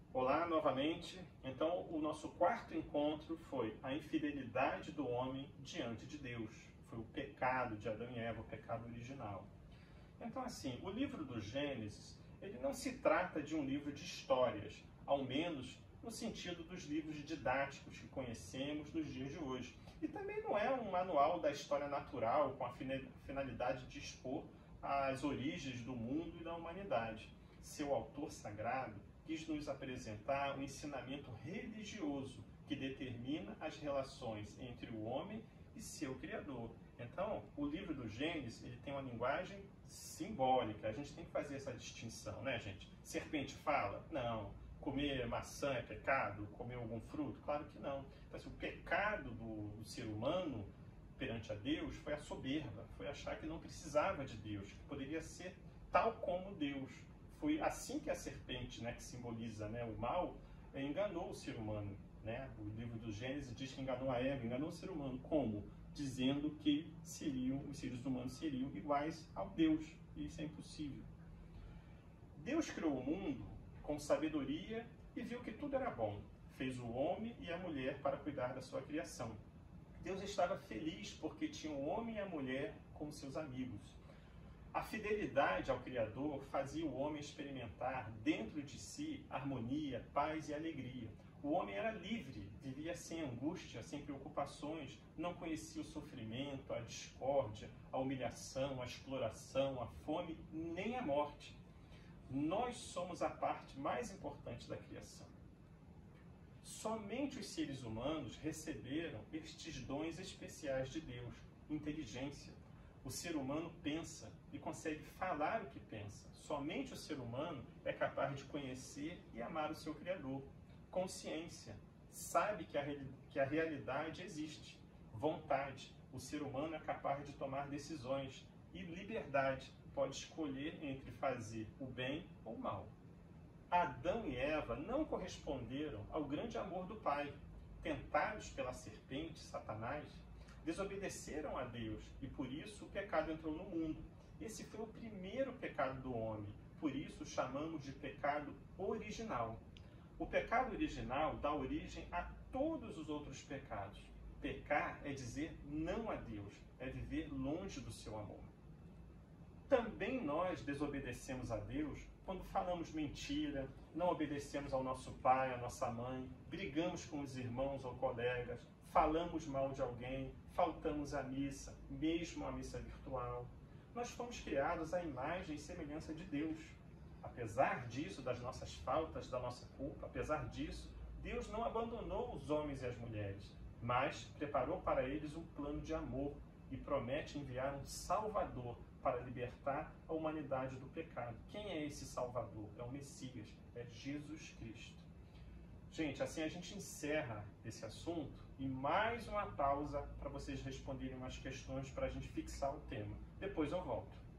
Olá novamente. Então, o nosso quarto encontro foi a infidelidade do homem diante de Deus. Foi o pecado de Adão e Eva, o pecado original. Então, assim, o livro do Gênesis, ele não se trata de um livro de histórias, ao menos no sentido dos livros didáticos que conhecemos nos dias de hoje. E também não é um manual da história natural com a finalidade de expor as origens do mundo e da humanidade. Seu autor sagrado quis nos apresentar um ensinamento religioso que determina as relações entre o homem e seu Criador. Então, o livro do Gênesis, ele tem uma linguagem simbólica. A gente tem que fazer essa distinção, né, gente? Serpente fala? Não. Comer maçã é pecado? Comer algum fruto? Claro que não. Então, assim, o pecado do ser humano perante a Deus foi a soberba, foi achar que não precisava de Deus, que poderia ser tal como Deus. Foi assim que a serpente, né, que simboliza, né, o mal, enganou o ser humano. Né? O livro do Gênesis diz que enganou a Eva, enganou o ser humano. Como? Dizendo que os seres humanos seriam iguais ao Deus. E isso é impossível. Deus criou o mundo com sabedoria e viu que tudo era bom. Fez o homem e a mulher para cuidar da sua criação. Deus estava feliz porque tinha o homem e a mulher como seus amigos. A fidelidade ao Criador fazia o homem experimentar dentro de si harmonia, paz e alegria. O homem era livre, vivia sem angústia, sem preocupações, não conhecia o sofrimento, a discórdia, a humilhação, a exploração, a fome, nem a morte. Nós somos a parte mais importante da criação. Somente os seres humanos receberam estes dons especiais de Deus, inteligência. O ser humano pensa e consegue falar o que pensa. Somente o ser humano é capaz de conhecer e amar o seu Criador. Consciência, sabe que a realidade existe. Vontade, o ser humano é capaz de tomar decisões. E liberdade, pode escolher entre fazer o bem ou o mal. Adão e Eva não corresponderam ao grande amor do Pai. Tentados pela serpente, Satanás, desobedeceram a Deus e por isso o pecado entrou no mundo. Esse foi o primeiro pecado do homem, por isso chamamos de pecado original. O pecado original dá origem a todos os outros pecados. Pecar é dizer não a Deus, é viver longe do seu amor. Também nós desobedecemos a Deus quando falamos mentira, não obedecemos ao nosso pai, à nossa mãe, brigamos com os irmãos ou colegas, falamos mal de alguém, faltamos à missa, mesmo à missa virtual. Nós fomos criados à imagem e semelhança de Deus. Apesar disso, das nossas faltas, da nossa culpa, apesar disso, Deus não abandonou os homens e as mulheres, mas preparou para eles um plano de amor e promete enviar um Salvador para libertar a humanidade do pecado. Quem é esse Salvador? É o Messias, é Jesus Cristo. Gente, assim a gente encerra esse assunto e mais uma pausa para vocês responderem umas questões para a gente fixar o tema. Depois eu volto.